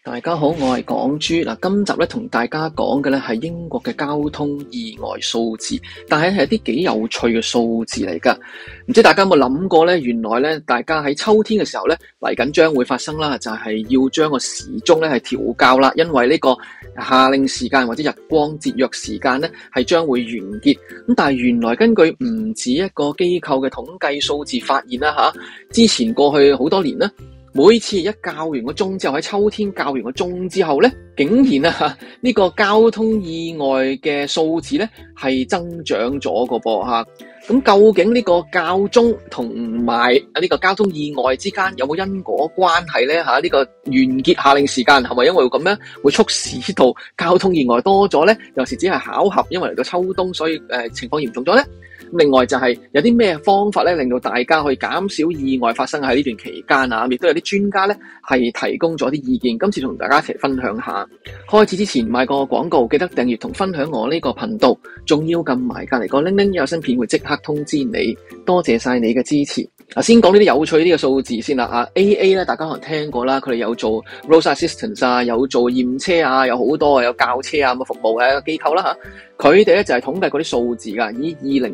大家好，我係港豬嗱，今集咧同大家講嘅咧係英國嘅交通意外數字，但係一啲幾有趣嘅數字嚟噶。唔知大家有冇諗過咧？原來咧，大家喺秋天嘅時候咧嚟緊將會發生啦，就係要將個時鐘咧係調校啦，因為呢個夏令時間或者日光節約時間咧係將會完結。咁但係原來根據唔止一個機構嘅統計數字發現啦吓，之前過去好多年咧。每次一校完個鐘之後，喺秋天校完個鐘之後咧，竟然呢個交通意外嘅數字咧係增長咗個噃吓。咁究竟呢個校鐘同埋呢個交通意外之間有冇因果關係咧吓？呢個完結夏令時間係咪因為咁樣會促使到交通意外多咗咧？有時只係巧合，因為嚟到秋冬，所以情況嚴重咗咧。另外就係有啲咩方法咧，令到大家可以減少意外發生喺呢段期間啊，亦都有啲專家咧係提供咗啲意見，今次同大家一齊分享下。開始之前買個廣告，記得訂閱同分享我呢個頻道，仲要撳埋隔離個鈴鈴，有新片會即刻通知你。多謝晒你嘅支持。先講呢啲有趣啲嘅數字先啦。AA 咧，大家可能聽過啦，佢哋有做 roadside assistance 啊，有做驗車啊，有好多有教車啊咁嘅服務嘅機構啦吓。佢哋咧就係統計嗰啲數字噶，以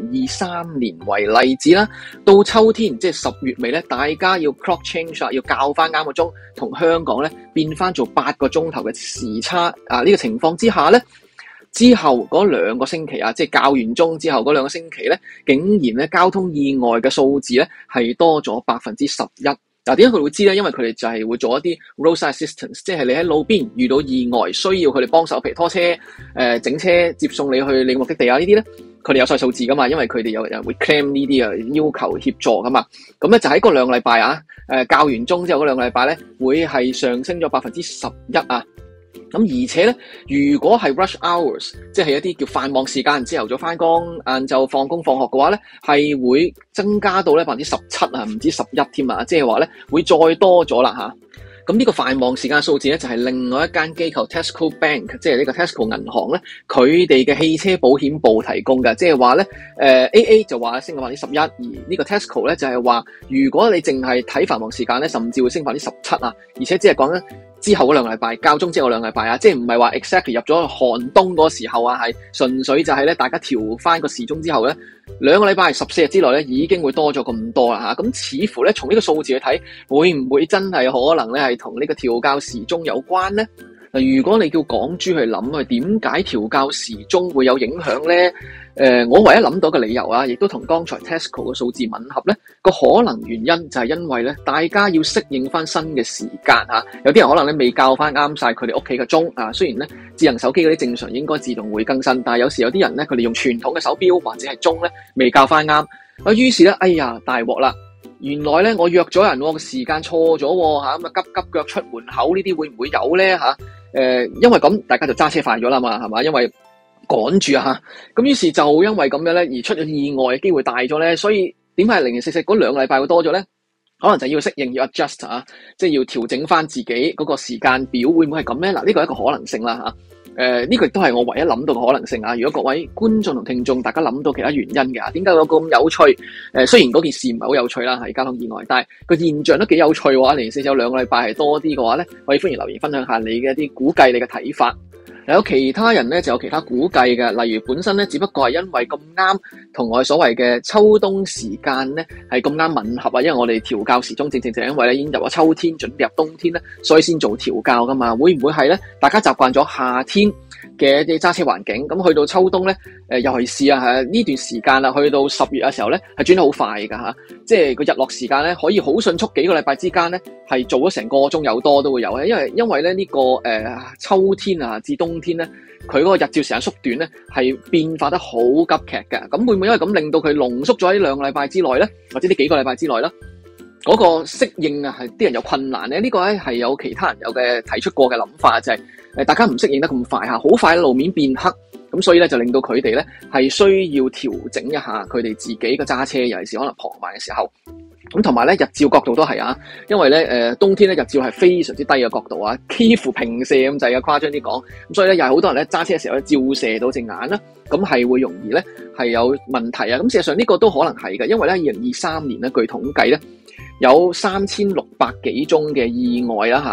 2023年為例子啦，到秋天即係10月尾咧，大家要 clock change 要校翻啱個鐘，同香港咧變翻做8個鐘頭嘅時差啊！呢個情況之下咧。之後嗰2個星期啊，即係校完鐘之後嗰2個星期咧，竟然咧交通意外嘅數字咧係多咗11%。嗱，點解佢會知咧？因為佢哋就係會做一啲 roadside assistance， 即係你喺路邊遇到意外，需要佢哋幫手，譬如拖車、整車接送你去你目的地啊呢啲咧，佢哋有晒數字噶嘛，因為佢哋有人會 claim 呢啲要求協助噶嘛。咁咧就喺嗰2個禮拜啊，校完鐘之後嗰2個禮拜咧，會係上升咗11%啊。咁而且咧，如果係 rush hours， 即係一啲叫繁忙時間，朝頭早翻工、晏晝放工放學嘅話咧，係會增加到咧17%啊，唔止11添啊，即係話咧會再多咗啦吓。咁呢個繁忙時間數字咧，就係另外一間機構 Tesco Bank， 即係呢個 Tesco 銀行咧，佢哋嘅汽車保險部提供嘅，即係話咧AA 就話升咗11%，而呢個 Tesco 咧就係話，如果你淨係睇繁忙時間咧，甚至會升17%啊，而且只係講緊之後嗰2個禮拜，校鐘之後嗰2個禮拜啊，即係唔係話 exactly 入咗寒冬嗰個時候啊，係純粹就係咧大家調翻個時鐘之後咧，2個禮拜14日之內咧已經會多咗咁多啦吓，咁似乎咧從呢個數字去睇，會唔會真係可能咧係同呢個調校時鐘有關咧？嗱，如果你叫港豬去諗啊，點解調校時鐘會有影響咧？我唯一諗到嘅理由啊，亦都同剛才 Tesco 嘅數字吻合咧，個可能原因就係因為咧，大家要適應翻新嘅時間嚇，有啲人可能咧未校翻啱晒佢哋屋企嘅鐘啊。雖然咧智能手機嗰啲正常應該自動會更新，但係有時有啲人咧佢哋用傳統嘅手錶或者係鐘咧未校翻啱，於是咧哎呀大鑊啦！原來咧我約咗人個時間錯咗嚇，咁啊急腳出門口呢啲會唔會有咧嚇？因為咁大家就揸車快咗啦嘛，係嘛？因為趕住啊，咁於是就因為咁樣咧而出咗意外嘅機會大咗咧，所以點解零零四四嗰2個禮拜會多咗咧？可能就要適應要 adjust 啊，即係要調整翻自己嗰個時間表，會唔會係咁咧？嗱，呢個係一個可能性啦嚇。呢個亦都係我唯一諗到嘅可能性啊！如果各位觀眾同聽眾大家諗到其他原因嘅，點解有咁有趣？雖然嗰件事唔係好有趣啦，係交通意外，但係個現象都幾有趣嘅話，零零四四有2個禮拜係多啲嘅話咧，可以歡迎留言分享下你嘅一啲估計，你嘅睇法。有其他人咧就有其他估計嘅，例如本身咧只不過係因為咁啱同我哋所謂嘅秋冬時間咧係咁啱吻合啊，因為我哋調校時鐘正正因為咧已經入咗秋天，準備入冬天咧，所以先做調校噶嘛。會唔會係咧？大家習慣咗夏天嘅一啲揸車環境，咁去到秋冬咧，尤其是呢段時間啦，去到10月嘅時候咧，係轉得好快噶吓，即係個日落時間咧可以好迅速，幾個禮拜之間咧係做咗成個鐘有多都會有嘅，因為咧呢個秋天啊至冬天咧，佢嗰個日照時間縮短咧係變化得好急劇嘅，咁會唔會因為咁令到佢濃縮咗喺2個禮拜之內咧，或者呢幾個禮拜之內咧？嗰個適應啊，係啲人有困難咧，呢個咧係有其他人有嘅提出過嘅諗法，就係大家唔適應得咁快嚇，好快路面變黑，咁所以咧就令到佢哋咧係需要調整一下佢哋自己嘅揸車，尤其是可能傍晚嘅時候。咁同埋咧日照角度都係啊，因為咧冬天咧日照係非常之低嘅角度啊，幾乎平射咁滯嘅，誇張啲講。咁所以咧又係好多人咧揸車嘅時候咧照射到隻眼啦，咁係會容易咧係有問題啊。咁事實上呢個都可能係嘅，因為咧2023年咧據統計咧有3600幾宗嘅意外啦嚇，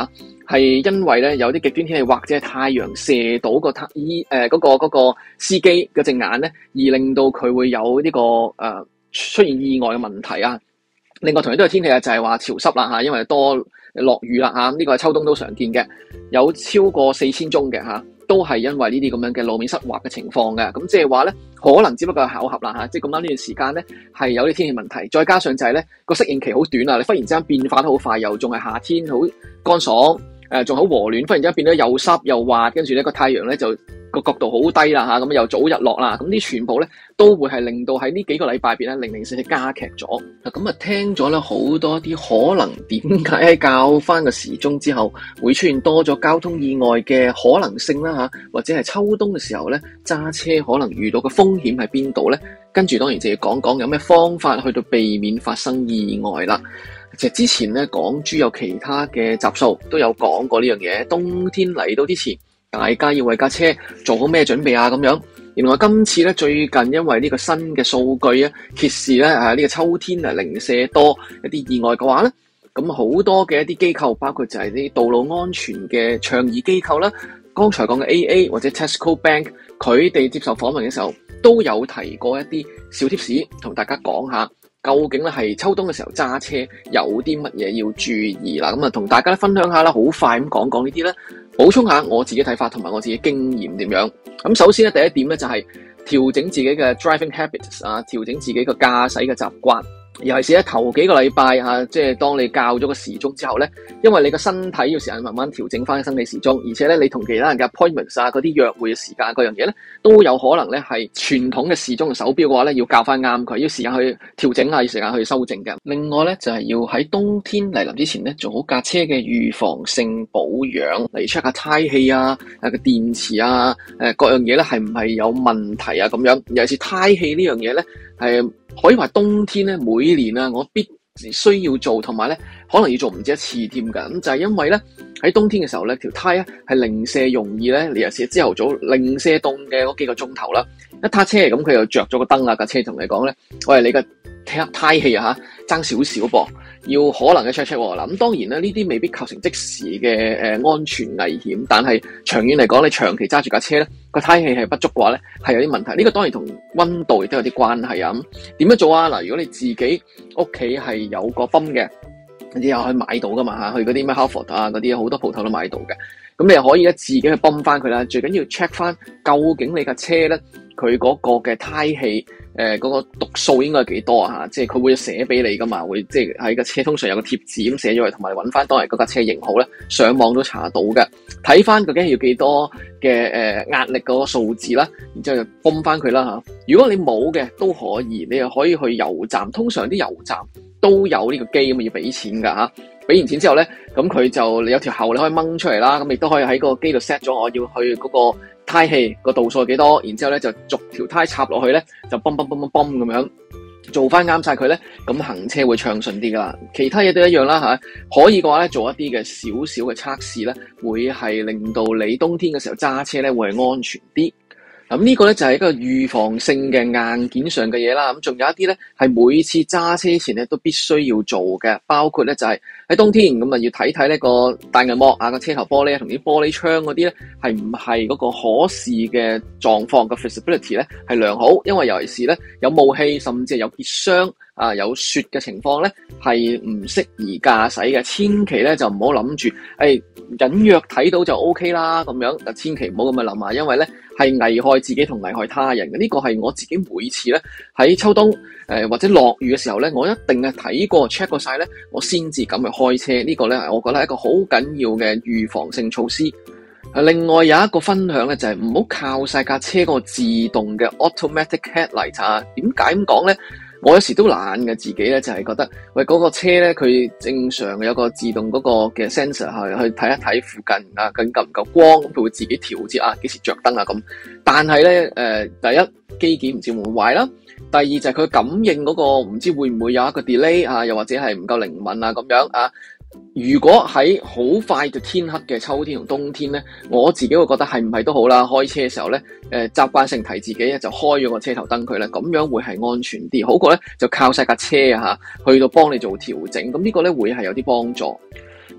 係因為咧有啲極端天氣或者係太陽射到嗰個司機嗰隻眼咧，而令到佢會有呢個出現意外嘅問題啊。另外同樣都係天氣啊，就係話潮濕啦嚇，因為多落雨啦嚇，呢個係秋冬都常見嘅，有超過4000宗嘅嚇，都係因為呢啲咁樣嘅路面濕滑嘅情況嘅。咁即係話咧，可能只不過係巧合啦嚇，即係咁啱呢段時間咧係有啲天氣問題，再加上就係咧個適應期好短啊，你忽然之間變化得好快，又仲係夏天好乾爽，仲好和暖，忽然之間變得又濕又滑，跟住呢個太陽咧就個角度好低啦嚇，咁又早日落啦，咁呢全部咧都會係令到喺呢幾個禮拜入邊咧零零舍舍加劇咗。咁啊聽咗咧好多啲可能點解喺校翻個時鐘之後會出現多咗交通意外嘅可能性啦嚇，或者係秋冬嘅時候咧揸車可能遇到嘅風險喺邊度咧？跟住當然就要講講有咩方法去到避免發生意外啦。其實之前咧港豬有其他嘅集數都有講過呢樣嘢，冬天嚟到之前，大家要為架車做好咩準備啊？咁樣，原來今次咧最近因為呢個新嘅數據啊揭示咧呢個秋天零舍多一啲意外嘅話咧，咁好多嘅一啲機構，包括就係啲道路安全嘅倡議機構啦，剛才講嘅 AA 或者 Tesco Bank， 佢哋接受訪問嘅時候都有提過一啲小貼士，同大家講下。究竟咧係秋冬嘅時候揸車有啲乜嘢要注意啦？咁啊，同大家分享下啦，好快咁講講呢啲咧，補充下我自己睇法同埋我自己經驗點樣。咁首先咧，第一點咧就係調整自己嘅 driving habits 啊，調整自己個駕駛嘅習慣。尤其是咧頭幾個禮拜嚇，即係當你校咗個時鐘之後咧，因為你個身體要時間慢慢調整翻生理時鐘，而且咧你同其他人嘅 appointments 啊嗰啲約會嘅時間嗰樣嘢咧，都有可能咧係傳統嘅時鐘嘅手錶嘅話咧，要校翻啱佢，要時間去調整啊，要時間去修正嘅。另外咧就係要喺冬天嚟臨之前咧做好架車嘅預防性保養，嚟 check 下胎氣啊、個電池啊、各樣嘢咧係唔係有問題啊咁樣。尤其是胎氣呢樣嘢咧係。可以話冬天咧，每年啊，我必須要做，同埋咧，可能要做唔止一次添㗎。咁就係因為咧，喺冬天嘅時候咧，條胎咧係零舍容易咧，你又試朝頭早零舍凍嘅嗰幾個鐘頭啦，一撻車咁佢又着咗個燈啊，架車同你講咧，喂，你個胎氣啊嚇爭少少噃，要可能嘅 check 喎嗱。咁當然咧，呢啲未必構成即時嘅安全危險，但係長遠嚟講，你長期揸住架車咧，個胎氣係不足嘅話咧，係有啲問題。呢個當然同溫度亦都有啲關係啊。咁點樣做啊？嗱，如果你自己屋企係有個泵嘅，你又可以買到噶嘛嚇，去嗰啲咩 Halford 啊嗰啲好多鋪頭都買到嘅。咁你又可以咧自己去泵翻佢啦。最緊要 check 翻究竟你架車咧佢嗰個嘅胎氣嗰個讀數應該係幾多啊嚇？即係佢會寫俾你噶嘛，會即係喺架車通常有個貼紙咁寫咗嚟，同埋揾翻當日嗰架車型號咧，上網都查到嘅。睇翻究竟要幾多嘅壓力嗰個數字啦，然之後就泵翻佢啦嚇。如果你冇嘅都可以，你又可以去油站，通常啲油站都有呢個機咁要俾錢㗎嚇。俾完錢之後咧，咁佢就你有條喉你可以掹出嚟啦，咁亦都可以喺個機度 set 咗我要去嗰個胎氣個度數係幾多，然之後咧就逐條胎插落去咧，就泵咁樣做翻啱晒佢咧，咁行車會暢順啲噶啦。其他嘢都一樣啦嚇，可以嘅話咧做一啲嘅少少嘅測試咧，會係令到你冬天嘅時候揸車咧會係安全啲。咁呢個咧就係一個預防性嘅硬件上嘅嘢啦。咁仲有一啲咧係每次揸車前咧都必須要做嘅，包括咧就係喺冬天咁啊要睇睇呢個大銀幕啊個車頭玻璃同啲玻璃窗嗰啲咧係唔係嗰個可視嘅狀況嘅 visibility 咧係良好，因為尤其是咧有霧氣甚至係有結霜啊有雪嘅情況咧係唔適宜駕駛嘅，千祈咧就唔好諗住隱約睇到就 OK 啦咁樣，就千祈唔好咁樣諗啊，因為咧係危害自己同危害他人嘅。呢個係我自己每次咧喺秋冬或者落雨嘅時候咧，我一定係睇過 check 過晒咧，我先至咁去開車。呢個咧我覺得係一個好緊要嘅預防性措施。另外有一個分享咧就係唔好靠晒架車個自動嘅 automatic headlight 啊。點解咁講咧？我有時都懶嘅，自己咧就係覺得，喂嗰個車咧佢正常有個自動嗰個嘅 sensor 去睇一睇附近啊，究竟夠唔夠光，咁佢會自己調節啊，幾時着燈啊咁。但係咧第一機件唔知會唔會壞啦，第二就係佢感應嗰個唔知會唔會有一個 delay 啊，又或者係唔夠靈敏啊咁樣啊。如果喺好快就天黑嘅秋天同冬天咧，我自己會覺得係唔係都好啦。開車嘅時候咧，習慣性提自己咧就開咗個車頭燈佢咧，咁樣會係安全啲，好過咧就靠晒架車啊去到幫你做調整。咁呢個咧會係有啲幫助。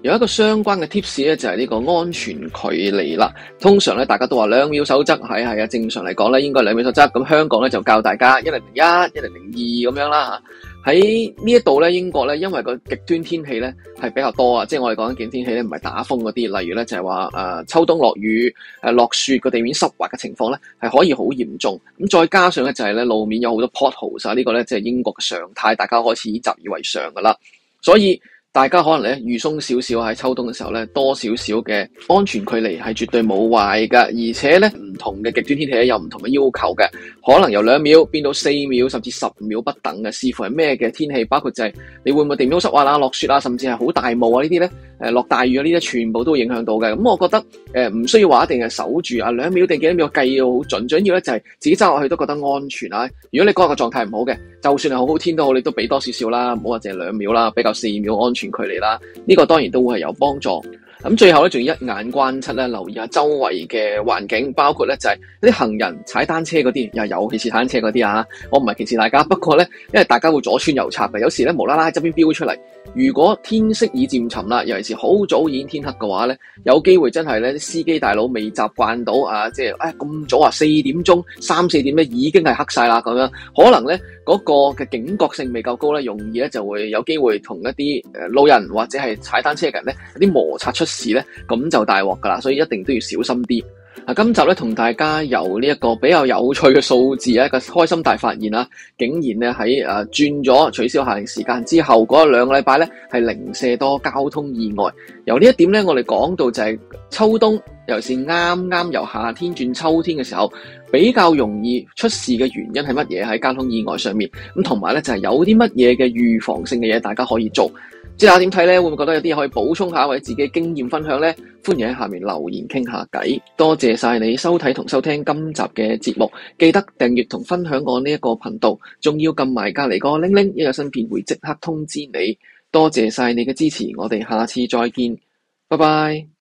有一個相關嘅 tips 咧，就係呢個安全距離啦。通常咧，大家都話2秒守則，係啊，正常嚟講咧，應該2秒守則。咁香港咧就教大家1001、1002咁樣啦。喺呢一度咧，英國咧，因為個極端天氣咧係比較多啊，即係我哋講緊極端天氣咧，唔係打風嗰啲，例如咧就係話秋冬落雨、落雪，個地面濕滑嘅情況咧係可以好嚴重。咁再加上咧就係咧路面有好多 potholes 啊，呢個咧即係英國嘅常態，大家開始習以為常噶啦，所以大家可能咧預鬆少少喺秋冬嘅時候咧，多少少嘅安全距離係絕對冇壞㗎，而且咧唔同嘅極端天氣咧有唔同嘅要求嘅，可能由2秒變到4秒甚至10秒不等嘅，視乎係咩嘅天氣，包括就係你會唔會地面好濕滑啊、落雪啊，甚至係好大霧啊呢啲咧，落大雨啊呢啲全部都會影響到嘅。咁我覺得唔需要話一定係守住2秒定幾多秒計到好準，最緊要咧就係自己揸落去都覺得安全啊。如果你嗰日嘅狀態唔好嘅，就算係好好天都好，你都俾多少少啦，唔好話淨係2秒啦，比較4秒安全距離啦，呢個當然都會係有幫助。咁最後咧，仲要一眼關七咧，留意下周圍嘅環境，包括咧就係啲行人踩單車嗰啲，又尤其是踩單車嗰啲啊。我唔係歧視大家，不過咧，因為大家會左穿右插嘅，有時咧無啦啦喺側邊飆出嚟。如果天色已漸沉啦，尤其是好早已經天黑嘅話咧，有機會真係咧啲司機大佬未習慣到啊，即係咁早啊4點鐘3、4點咧已經係黑晒啦咁樣，可能咧嗰個嘅警覺性未夠高咧，容易咧就會有機會同一啲路人或者係踩單車嘅人咧有啲摩擦出事咧，咁就大鑊噶啦，所以一定都要小心啲。今集咧同大家由呢一個比較有趣嘅數字一個開心大發現啦，竟然咧喺轉咗取消夏令時間之後嗰2個禮拜咧係零舍多交通意外。由呢一點咧，我哋講到就係秋冬，尤其是啱啱由夏天轉秋天嘅時候，比較容易出事嘅原因係乜嘢喺交通意外上面？咁同埋咧就係有啲乜嘢嘅預防性嘅嘢大家可以做。知大家點睇咧？會唔會覺得有啲可以補充下或者自己經驗分享咧？歡迎喺下面留言傾下偈。多謝晒你收睇同收聽今集嘅節目，記得訂閱同分享我呢一個頻道，仲要撳埋隔籬個鈴鈴，一有新片會即刻通知你。多謝晒你嘅支持，我哋下次再見，拜拜。